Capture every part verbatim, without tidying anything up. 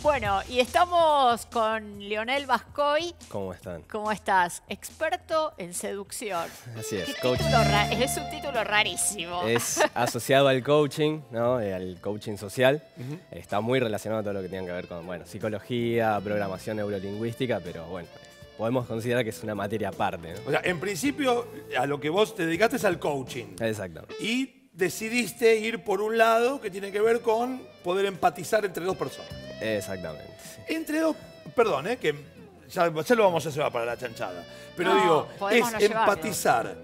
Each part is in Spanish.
Bueno, y estamos con Lionel Bascoy. ¿Cómo están? ¿Cómo estás? Experto en seducción. Así es, ¿Qué coach. título ra- es un título rarísimo. Es asociado al coaching, ¿no? Eh, al coaching social. Uh-huh. Está muy relacionado a todo lo que tenga que ver con, bueno, psicología, programación neurolingüística, pero bueno, podemos considerar que es una materia aparte, ¿no? O sea, en principio, a lo que vos te dedicaste es al coaching. Exactamente. Y decidiste ir por un lado que tiene que ver con poder empatizar entre dos personas. Exactamente. sí. Entre dos, perdón, ¿eh? que ya, ya lo vamos a llevar para la chanchada. Pero No, digo, podemos es no llevarlo. empatizar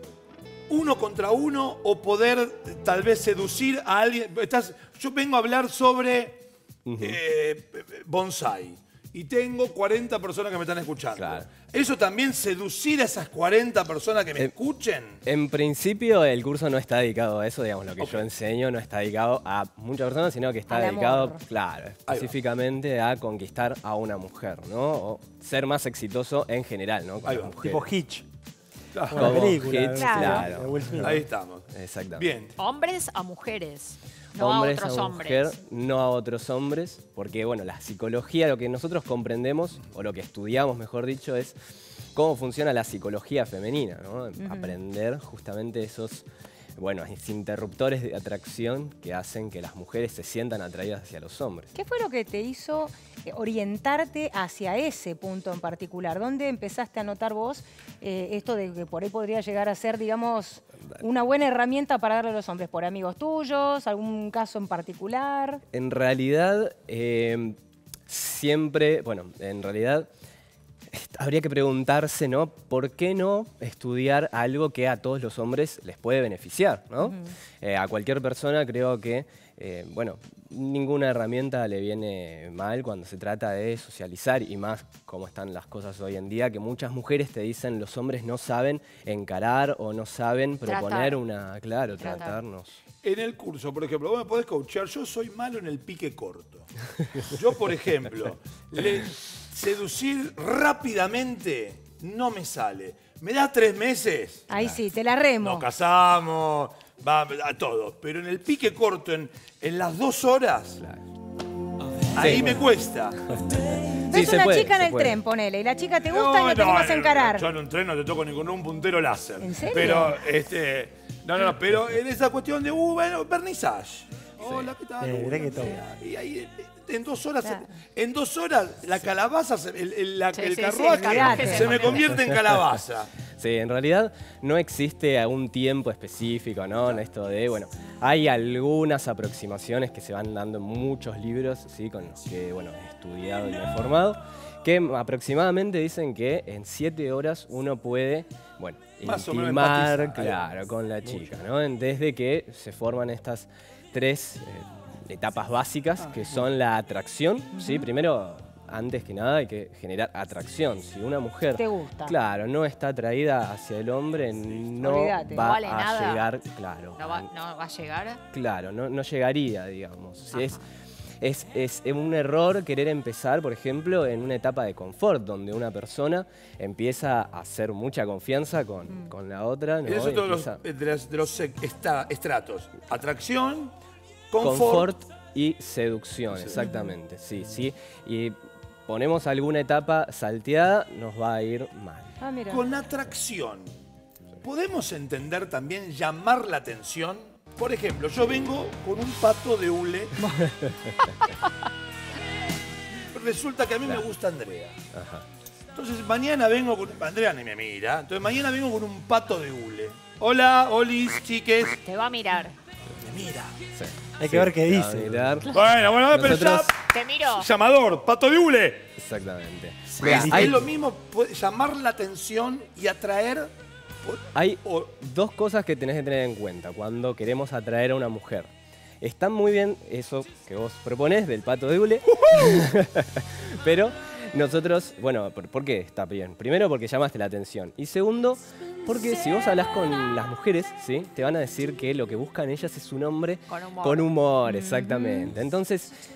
uno contra uno o poder eh, tal vez seducir a alguien. Estás, yo vengo a hablar sobre Ujú. eh, bonsai y tengo cuarenta personas que me están escuchando. Claro. ¿Eso también seducir a esas cuarenta personas que me Eh, escuchen? En principio el curso no está dedicado a eso, digamos, lo que Ok. yo enseño no está dedicado a muchas personas, sino que está Al dedicado, amor. claro, va. específicamente a conquistar a una mujer, ¿no? O ser más exitoso en general, ¿no? Con Ahí las va. mujeres. Tipo Hitch. Claro. Una Como película. Hitch, Claro. claro. De Will Smith. Ahí estamos. Exactamente. Bien. Hombres a mujeres, no hombres a otros a hombres. mujer, no a otros hombres, porque bueno, la psicología, lo que nosotros comprendemos, o lo que estudiamos, mejor dicho, es cómo funciona la psicología femenina, ¿no? Aprender justamente esos, bueno, esos interruptores de atracción que hacen que las mujeres se sientan atraídas hacia los hombres. ¿Qué fue lo que te hizo eh, orientarte hacia ese punto en particular? ¿Dónde empezaste a notar vos eh, esto de que por ahí podría llegar a ser, digamos, una buena herramienta para darle a los hombres? ¿Por amigos tuyos? ¿Algún caso en particular? En realidad, eh, siempre, bueno, en realidad est- habría que preguntarse, ¿no? ¿Por qué no estudiar algo que a todos los hombres les puede beneficiar, ¿no? Eh, a cualquier persona creo que, eh, bueno, ninguna herramienta le viene mal cuando se trata de socializar y más como están las cosas hoy en día, que muchas mujeres te dicen los hombres no saben encarar o no saben proponer Tratar. una, claro, Tratar. tratarnos. En el curso, por ejemplo, vos me podés coachear. Yo soy malo en el pique corto. Yo, por ejemplo, le- seducir rápidamente no me sale. ¿Me das tres meses? Ahí sí, te la remo. Nos casamos, va a todo. Pero en el pique corto, en, en las dos horas, ahí Sí. me cuesta. Ves se una puede, chica en se el puede. tren, ponele, y la chica te gusta y no te animas a en- encarar. Yo en un tren no te toco ni con un puntero láser. ¿En serio? Pero, este, no, no, no, pero en esa cuestión de, uh, bueno, vernissage. Hola, ¿qué tal? Eh, Uh, mirá que todo. Y ahí, eh, en dos horas, Claro. en dos horas, la calabaza, se- el, el- la- Sí, el sí, sí, carruaje, el carruaje se, se me convierte en calabaza. Sí, en realidad no existe un tiempo específico, ¿no? En esto de, bueno, hay algunas aproximaciones que se van dando en muchos libros, ¿sí? Con los que, bueno, he estudiado y me he formado, que aproximadamente dicen que en siete horas uno puede, bueno, Más o menos intimar, empatizar. claro, con la chica, ¿no? En- Desde que se forman estas tres eh, etapas básicas, que son la atracción, ¿sí? Primero, antes que nada, hay que generar atracción. Si una mujer Te gusta. claro, no está atraída hacia el hombre, no Olvídate. va No vale a nada. llegar, claro. ¿No va, no va a llegar? Claro, no, no llegaría, digamos. Si Ajá. es, es, es un error querer empezar, por ejemplo, en una etapa de confort, donde una persona empieza a hacer mucha confianza con, con la otra. ¿no? Eso Y todos los, empieza- de los, de los esta- estratos. Atracción, confort. confort y seducción, exactamente. Sí, sí. Y ponemos alguna etapa salteada, nos va a ir mal. Ah, mira. Con atracción, ¿podemos entender también llamar la atención? Por ejemplo, yo vengo con un pato de hule. Resulta que a mí me gusta Andrea. Ajá. Entonces mañana vengo con... Andrea ni me mira. Entonces mañana vengo con un pato de hule. Hola, olis, chiques. Te va a mirar. Me mira. Sí. Hay que ver qué te va a dice. mirar. Bueno, bueno, pero ya... Nosotros- Te miro. Llamador, pato de hule. Exactamente. Es, Mira, es hay, lo mismo, puede llamar la atención y atraer... hay o- dos cosas que tenés que tener en cuenta cuando queremos atraer a una mujer. Está muy bien eso que vos proponés del pato de hule, pero nosotros, bueno, ¿por, por qué está bien? Primero porque llamaste la atención y segundo porque si vos hablas con las mujeres, ¿sí? Te van a decir que lo que buscan ellas es un hombre Con humor. con humor, exactamente. Entonces,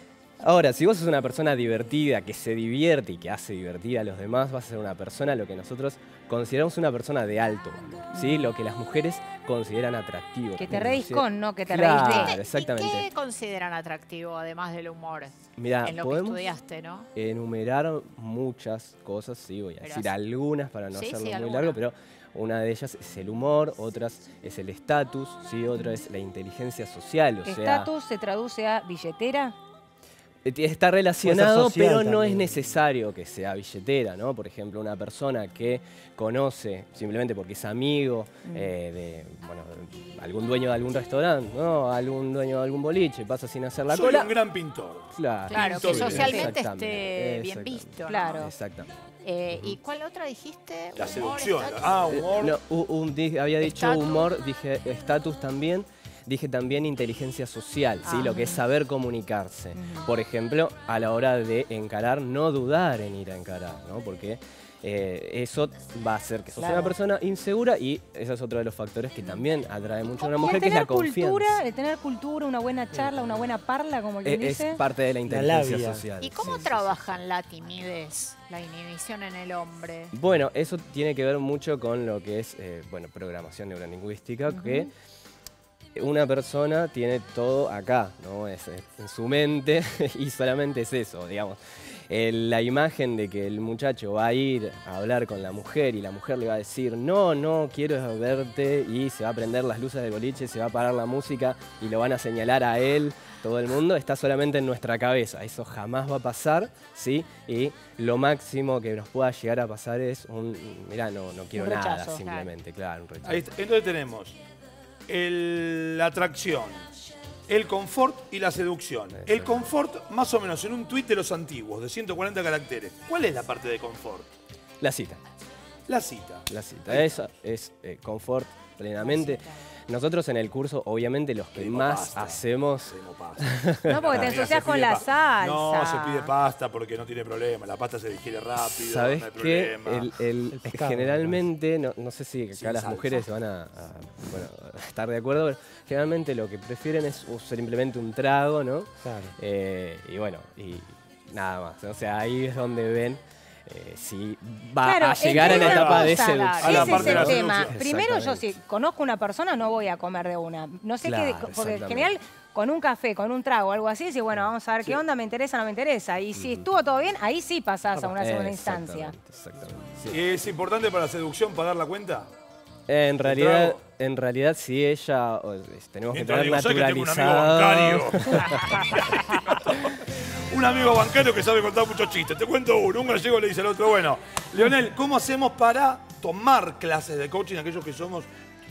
Ahora, si vos sos una persona divertida, que se divierte y que hace divertir a los demás, vas a ser una persona, lo que nosotros consideramos una persona de alto valor, ¿sí? Lo que las mujeres consideran atractivo. Que te reís ¿sí? con, no que te Claro, reís de. exactamente. ¿Y qué consideran atractivo, además del humor? Mirá, en lo que podemos estudiaste, ¿no? enumerar muchas cosas, sí, voy a Pero decir así- algunas para no Sí, hacerlo sí, muy alguna. largo, pero una de ellas es el humor, otras es el estatus, ¿sí? Otra es la inteligencia social, o sea... Estatus se traduce a billetera. Está relacionado, social pero no es también. necesario que sea billetera, ¿no? Por ejemplo, una persona que conoce, simplemente porque es amigo eh, de, bueno, algún dueño de algún restaurante, ¿no? Algún dueño de algún boliche, pasa sin hacer la Soy cola. un gran pintor. Claro, Claro, que Pintor, socialmente exactamente, esté bien exactamente. visto, ¿no? Claro. Exactamente. Eh, ¿Y cuál otra dijiste? La Humor, seducción. estatus. Ah, humor. No, u- un- di- había dicho Estatus. humor, dije estatus también. Dije también inteligencia social, ¿sí? Ah. Lo que es saber comunicarse. Por ejemplo, a la hora de encarar, no dudar en ir a encarar, ¿no? Porque eh, eso va a hacer que sos Claro. una persona insegura y ese es otro de los factores que también atrae mucho a una Y mujer, el que es la tener cultura, confianza. el tener cultura, una buena charla, una buena parla, como Eh, quien Es dice. parte de la inteligencia labia. social. ¿Y cómo sí, sí, sí. trabajan la timidez, la inhibición en el hombre? Bueno, eso tiene que ver mucho con lo que es eh, bueno, programación neurolingüística, que una persona tiene todo acá, ¿no? Es, es en su mente y solamente es eso, digamos. El- la imagen de que el muchacho va a ir a hablar con la mujer y la mujer le va a decir, no, no, quiero verte, y se va a prender las luces del boliche, se va a parar la música y lo van a señalar a él, todo el mundo, está solamente en nuestra cabeza. Eso jamás va a pasar, ¿sí? Y lo máximo que nos pueda llegar a pasar es un, mirá, no, no quiero Un nada, rechazo. simplemente, claro, un rechazo. Ahí está. Entonces tenemos el- la atracción, el confort y la seducción. El confort, más o menos en un tuit de los antiguos, de ciento cuarenta caracteres. ¿Cuál es la parte de confort? La cita. La cita. La cita, esa es eh, confort plenamente. Nosotros en el curso, obviamente, los que Pedimos más pasta. hacemos... Pedimos pasta. No, porque te Mira, ensucias se con pide la pa- salsa. No, se pide pasta porque no tiene problema. La pasta se digiere rápido, ¿Sabes no hay qué? problema. El, el- El pescado, generalmente, no, no sé si acá Sin las salsa. mujeres van a, a, bueno, a estar de acuerdo, pero generalmente lo que prefieren es usar simplemente un trago, ¿no? Claro. Eh, y bueno, y nada más. O sea, ahí es donde ven eh, si va Claro, a llegar a la entre etapa de cosas, seducción. A la Ese parte es de el la tema. seducción. Primero, yo si Exactamente. conozco una persona, no voy a comer de una. No sé Claro, qué, porque en exactamente. general con un café, con un trago, algo así, dices, bueno, vamos a ver qué onda, me interesa, no me interesa. Y si estuvo todo bien, ahí sí pasás a una segunda instancia. Exactamente, exactamente, sí. ¿Es importante para la seducción pagar la cuenta? En realidad, trago? en realidad, si ella, o, es- tenemos que Mientras tener digo, ¿sabes que tengo un amigo naturalizado. bancario? Un amigo bancario que sabe contar muchos chistes. Te cuento uno. Un gallego le dice al otro, bueno, Leonel, ¿cómo hacemos para tomar clases de coaching aquellos que somos...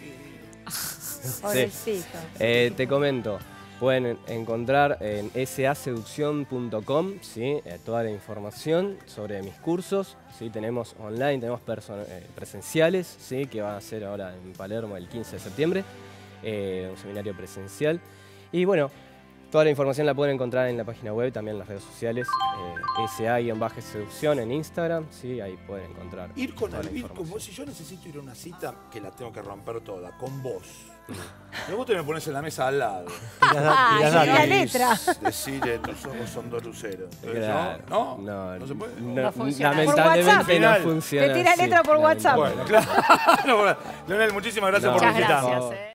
Pobrecito. Eh, te comento, pueden encontrar en s a seducción punto com, ¿sí? Eh, toda la información sobre mis cursos. ¿Sí? Tenemos online, tenemos perso- eh, presenciales, ¿sí? Que van a ser ahora en Palermo el quince de septiembre, eh, un seminario presencial. Y bueno, toda la información la pueden encontrar en la página web, también en las redes sociales, eh, S A-seducción en Instagram, ¿sí? Ahí pueden encontrar Ir con toda la el ir con información. vos, si yo necesito ir a una cita, que la tengo que romper toda, con vos. Pero vos te me pones en la mesa al lado. Tirás da- Ah, tirás y la datos. letra. Decirle, tus ojos son dos luceros. Entonces, Claro. ¿no? No, ¿No se puede? no, No funciona. lamentablemente Por no WhatsApp. funciona. Te tira así, letra por WhatsApp. Bueno, lamentablemente. claro. Leonel, muchísimas gracias No. por Muchas visitarnos. gracias. eh.